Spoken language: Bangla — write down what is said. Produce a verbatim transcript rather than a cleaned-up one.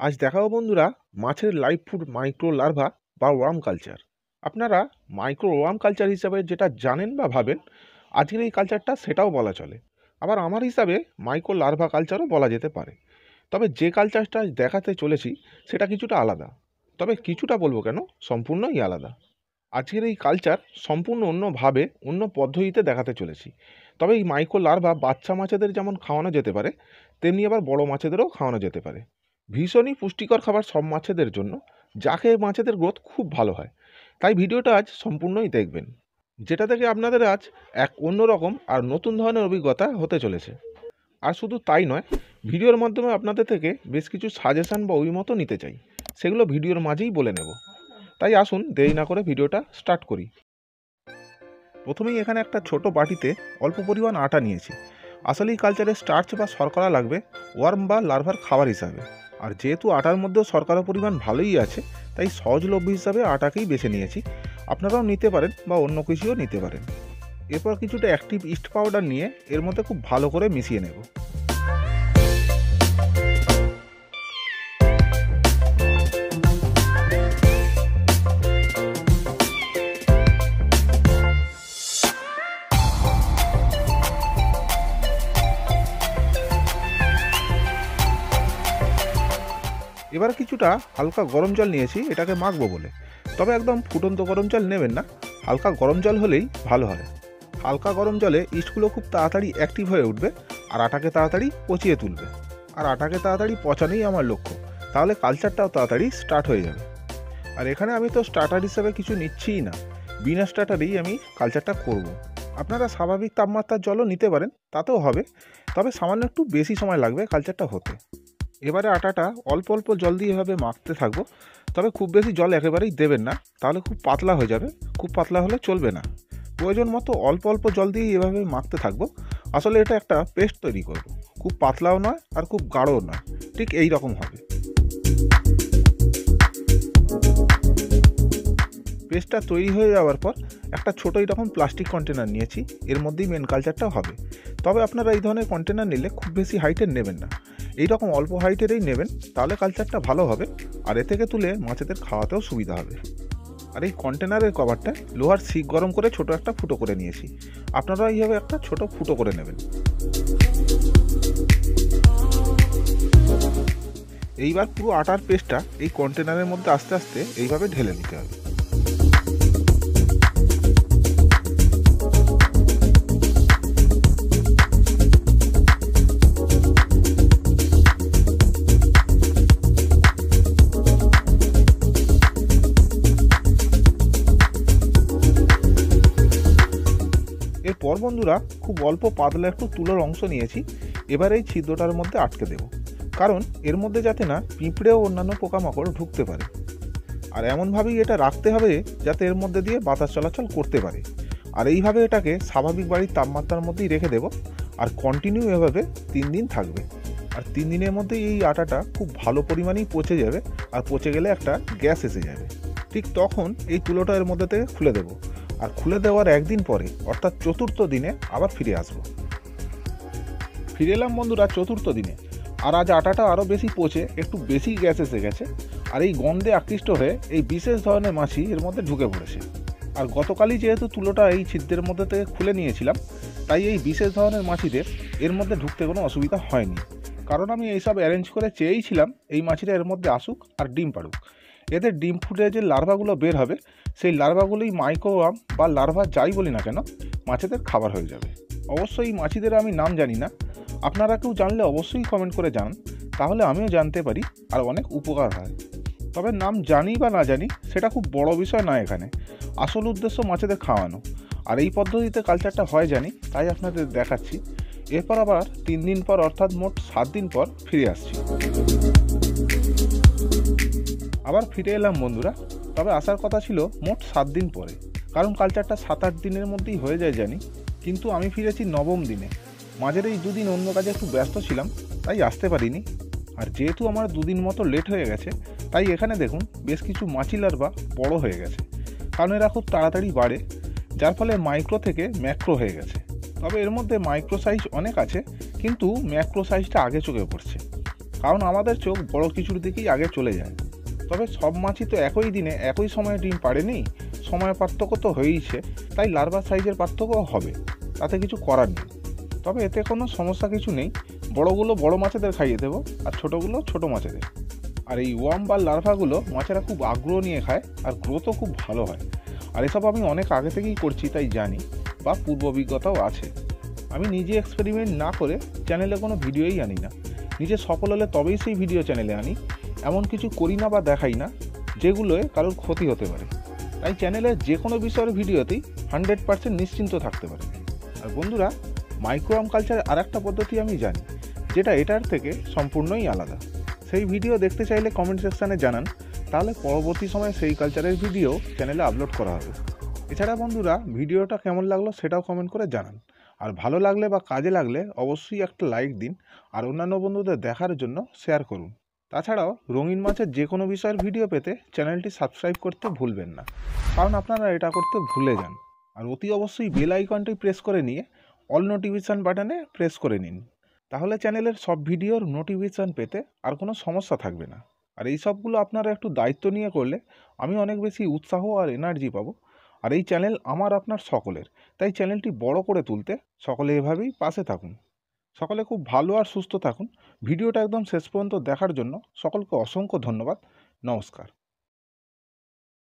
আজ দেখাবো বন্ধুরা মাছের লাইভ ফুড মাইক্রো লার্ভা বা ওয়ার্ম কালচার। আপনারা মাইক্রো ওয়ার্ম কালচার হিসাবে যেটা জানেন বা ভাবেন, আজকের এই কালচারটা সেটাও বলা চলে। আবার আমার হিসাবে মাইক্রো লার্ভা কালচারও বলা যেতে পারে। তবে যে কালচারটা দেখাতে চলেছি সেটা কিছুটা আলাদা। তবে কিছুটা বলবো কেন, সম্পূর্ণই আলাদা। আজকের এই কালচার সম্পূর্ণ অন্যভাবে অন্য পদ্ধতিতে দেখাতে চলেছি। তবে এই মাইক্রো লার্ভা বাচ্চা মাছেদের যেমন খাওয়ানো যেতে পারে, তেমনি আবার বড় মাছেদেরও খাওয়ানো যেতে পারে। ভীষণই পুষ্টিকর খাবার সব মাছেদের জন্য, যা খেয়ে মাছেদের গ্রোথ খুব ভালো হয়। তাই ভিডিওটা আজ সম্পূর্ণই দেখবেন, যেটা থেকে আপনাদের আজ এক অন্যরকম আর নতুন ধরনের অভিজ্ঞতা হতে চলেছে। আর শুধু তাই নয়, ভিডিওর মাধ্যমে আপনাদের থেকে বেশ কিছু সাজেশন বা অভিমতও নিতে চাই, সেগুলো ভিডিওর মাঝেই বলে নেব। তাই আসুন দেরি না করে ভিডিওটা স্টার্ট করি। প্রথমেই এখানে একটা ছোট বাটিতে অল্প পরিমাণ আটা নিয়েছি। আসলে এই কালচারে স্টার্চ বা শর্করা লাগবে ওয়ার্ম বা লার্ভার খাবার হিসাবে। আর যেহেতু আটার মধ্যেও শর্করার পরিমাণ ভালোই আছে, তাই সহজলভ্য হিসাবে আটাকেই বেছে নিয়েছি। আপনারাও নিতে পারেন বা অন্য কিছুও নিতে পারেন। এরপর কিছুটা অ্যাক্টিভ ইস্ট পাউডার নিয়ে এর মধ্যে খুব ভালো করে মিশিয়ে নেব। এবার কিছুটা হালকা গরম জল নিয়েছি এটাকে মাখবো বলে। তবে একদম ফুটন্ত গরম জল নেবেন না, হালকা গরম জল হলেই ভালো হয়। হালকা গরম জলে ইস্টগুলো খুব তাড়াতাড়ি অ্যাক্টিভ হয়ে উঠবে আর আটাকে তাড়াতাড়ি পচিয়ে তুলবে। আর আটাকে তাড়াতাড়ি পচানোই আমার লক্ষ্য, তাহলে কালচারটাও তাড়াতাড়ি স্টার্ট হয়ে যাবে। আর এখানে আমি তো স্টার্টার হিসেবে কিছু নিচ্ছিই না, বিনা স্টার্টারেই আমি কালচারটা করব। আপনারা স্বাভাবিক তাপমাত্রার জলও নিতে পারেন, তাতেও হবে। তবে সামান্য একটু বেশি সময় লাগবে কালচারটা হতে। এবারে আটাটা অল্প অল্প জল দিয়ে এভাবে মাখতে থাকবো। তবে খুব বেশি জল একেবারেই দেবেন না, তাহলে খুব পাতলা হয়ে যাবে। খুব পাতলা হলে চলবে না। প্রয়োজন মতো অল্প অল্প জল দিয়ে এভাবে মাখতে থাকবো। আসলে এটা একটা পেস্ট তৈরি করব, খুব পাতলাও নয় আর খুব গাঢ়ও নয়, ঠিক এই রকম হবে। পেস্টটা তৈরি হয়ে যাওয়ার পর একটা ছোটো এরকম প্লাস্টিক কন্টেনার নিয়েছি, এর মধ্যেই মেন কালচারটা হবে। তবে আপনারা এই ধরনের কন্টেনার নিলে খুব বেশি হাইটের নেবেন না, এইরকম অল্প হাইটেরই নেবেন, তাহলে কালচারটা ভালো হবে। আর এ থেকে তুলে মাছেদের খাওয়াতেও সুবিধা হবে। আর এই কন্টেনারের কভারটা লোহার শিক গরম করে ছোট একটা ফুটো করে নিয়েছি। আপনারা এইভাবে একটা ছোট ফুটো করে নেবেন। এইবার পুরো আটার পেস্টটা এই কন্টেনারের মধ্যে আস্তে আস্তে এইভাবে ঢেলে নিতে হবে। এরপর বন্ধুরা খুব অল্প পাতলা একটু তুলোর অংশ নিয়েছি। এবার এই ছিদ্রটার মধ্যে আটকে দেব, কারণ এর মধ্যে যাতে না পিঁপড়ে ও অন্যান্য পোকামাকড় ঢুকতে পারে। আর এমনভাবেই এটা রাখতে হবে যাতে এর মধ্যে দিয়ে বাতাস চলাচল করতে পারে। আর এইভাবে এটাকে স্বাভাবিক বাড়ির তাপমাত্রার মধ্যেই রেখে দেব। আর কন্টিনিউ এভাবে তিন দিন থাকবে। আর তিন দিনের মধ্যেই এই আটাটা খুব ভালো পরিমাণেই পচে যাবে। আর পচে গেলে একটা গ্যাস এসে যাবে। ঠিক তখন এই তুলোটা এর মধ্যে থেকে খুলে দেব। আর খুলে দেওয়ার একদিন পরে অর্থাৎ চতুর্থ দিনে আবার ফিরে আসব। ফিরে এলাম বন্ধুরা চতুর্থ দিনে। আর আজ আটাটা আরও বেশি পচে একটু বেশি গ্যাস এসে গেছে। আর এই গন্ধে আকৃষ্ট হয়ে এই বিশেষ ধরনের মাছি এর মধ্যে ঢুকে পড়েছে। আর গতকালই যেহেতু তুলোটা এই ছিদ্রের মধ্যে থেকে খুলে নিয়েছিলাম, তাই এই বিশেষ ধরনের মাছিদের এর মধ্যে ঢুকতে কোনো অসুবিধা হয়নি। কারণ আমি এইসব অ্যারেঞ্জ করে চেয়েইছিলাম এই মাছিরা এর মধ্যে আসুক আর ডিম পাড়ুক। এদের ডিম ফুটে যে লার্ভাগুলো বের হবে, সেই লার্ভাগুলোই মাইক্রোওয়ার্ম বা লার্ভা যাই বলি না কেন, মাছেদের খাবার হয়ে যাবে। অবশ্যই এই মাছিদের আমি নাম জানি না, আপনারা কেউ জানলে অবশ্যই কমেন্ট করে জানান, তাহলে আমিও জানতে পারি আর অনেক উপকার হয়। তবে নাম জানি বা না জানি সেটা খুব বড় বিষয় নয় এখানে। আসল উদ্দেশ্য মাছেদের খাওয়ানো। আর এই পদ্ধতিতে কালচারটা হয় জানি, তাই আপনাদের দেখাচ্ছি। এরপর আবার তিন দিন পর অর্থাৎ মোট সাত দিন পর ফিরে আসছি। আবার ফিরে এলাম বন্ধুরা। তবে আসার কথা ছিল মোট সাত দিন পরে, কারণ কালচারটা সাত আট দিনের মধ্যেই হয়ে যায় জানি। কিন্তু আমি ফিরেছি নবম দিনে। মাঝের এই দুদিন অন্য কাজে একটু ব্যস্ত ছিলাম, তাই আসতে পারিনি। আর যেহেতু আমার দুদিন মতো লেট হয়ে গেছে, তাই এখানে দেখুন বেশ কিছু মাছি লার্ভা বড় হয়ে গেছে। কারণ এরা খুব তাড়াতাড়ি বাড়ে, যার ফলে মাইক্রো থেকে ম্যাক্রো হয়ে গেছে। তবে এর মধ্যে মাইক্রো সাইজ অনেক আছে, কিন্তু ম্যাক্রো সাইজটা আগে চোখে পড়ছে। কারণ আমাদের চোখ বড় কিছুর দিকেই আগে চলে যায়। তবে সব মাছই তো একই দিনে একই সময়ে ডিম পাড়েনি, সময় পার্থক্য তো হয়েইছে, তাই লার্ভার সাইজের পার্থক্য হবে, তাতে কিছু করার নেই। তবে এতে কোনো সমস্যা কিছু নেই, বড়গুলো বড় মাছেদের খাইয়ে দেবো আর ছোটোগুলো ছোটো মাছেদের। আর এই ওয়ার্ম বা লার্ভাগুলো মাছেরা খুব আগ্রহ নিয়ে খায় আর গ্রোথও খুব ভালো হয়। আর এসব আমি অনেক আগে থেকেই করছি, তাই জানি বা পূর্ব অভিজ্ঞতাও আছে। আমি নিজে এক্সপেরিমেন্ট না করে চ্যানেলে কোনো ভিডিওই আনি না, নিজে সফল হলে তবেই সেই ভিডিও চ্যানেলে আনি। এমন কিছু করি না বা দেখাই না যেগুলোয় কারোর ক্ষতি হতে পারে। তাই চ্যানেলের যে কোনো বিষয়ের ভিডিওতেই হান্ড্রেড পার্সেন্ট নিশ্চিন্ত থাকতে পারে। আর বন্ধুরা, মাইক্রোয়াম কালচারের আর একটা পদ্ধতি আমি জানি, যেটা এটার থেকে সম্পূর্ণই আলাদা। সেই ভিডিও দেখতে চাইলে কমেন্ট সেকশানে জানান, তাহলে পরবর্তী সময়ে সেই কালচারের ভিডিও চ্যানেলে আপলোড করা হবে। এছাড়া বন্ধুরা, ভিডিওটা কেমন লাগলো সেটাও কমেন্ট করে জানান। আর ভালো লাগলে বা কাজে লাগলে অবশ্যই একটা লাইক দিন, আর অন্যান্য বন্ধুদের দেখার জন্য শেয়ার করুন। তাছাড়াও রঙিন মাছের যে কোনো বিষয়ের ভিডিও পেতে চ্যানেলটি সাবস্ক্রাইব করতে ভুলবেন না, কারণ আপনারা এটা করতে ভুলে যান। আর অতি অবশ্যই বেল আইকনটি প্রেস করে নিয়ে অল নোটিফিকেশান বাটনে প্রেস করে নিন, তাহলে চ্যানেলের সব ভিডিওর নোটিফিকেশান পেতে আর কোনো সমস্যা থাকবে না। আর এই সবগুলো আপনারা একটু দায়িত্ব নিয়ে করলে আমি অনেক বেশি উৎসাহ আর এনার্জি পাবো। আর এই চ্যানেল আমার আপনার সকলের, তাই চ্যানেলটি বড় করে তুলতে সকলে এভাবেই পাশে থাকুন। সকলে খুব ভালো আর সুস্থ থাকুন। ভিডিওটা একদম শেষ পর্যন্ত দেখার জন্য সকলকে অসংখ্য ধন্যবাদ। নমস্কার।